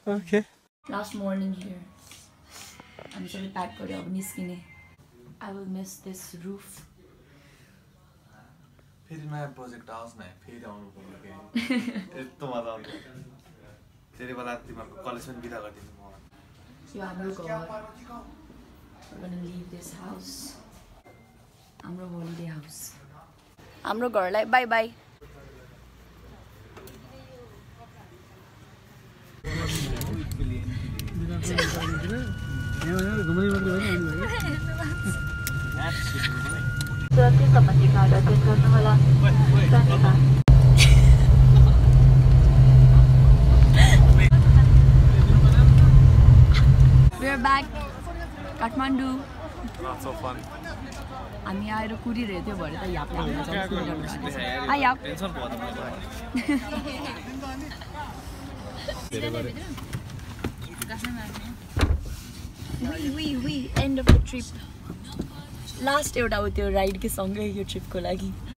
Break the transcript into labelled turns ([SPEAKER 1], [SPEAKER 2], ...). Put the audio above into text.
[SPEAKER 1] Okay.
[SPEAKER 2] Last morning here. I'm so packed for the niskine. I will miss this roof.
[SPEAKER 1] फेरि नयाँ project आओस् न फेरि आउनु पर्यो के यस्तो मजा आउँछ त्यति बेला तिमीहरुको कलेज पनि बिदा गर्दिनु म
[SPEAKER 2] यो हाम्रो घर we're gonna leave this house हाम्रो holiday house हाम्रो घरलाई बाइ बाइ सुरक्षित सम्बन्धीका अध्ययन गर्नुहोला धन्यवाद We're back Kathmandu
[SPEAKER 1] Not so fun
[SPEAKER 2] हामी आएर कुदिरहेको थियो भरे त याप लाग्न जान्छ आ याप
[SPEAKER 1] टेन्सन भयो त
[SPEAKER 2] we end of the trip last एउटा हो त्यो राइड के सँगै यो ट्रिपको लागि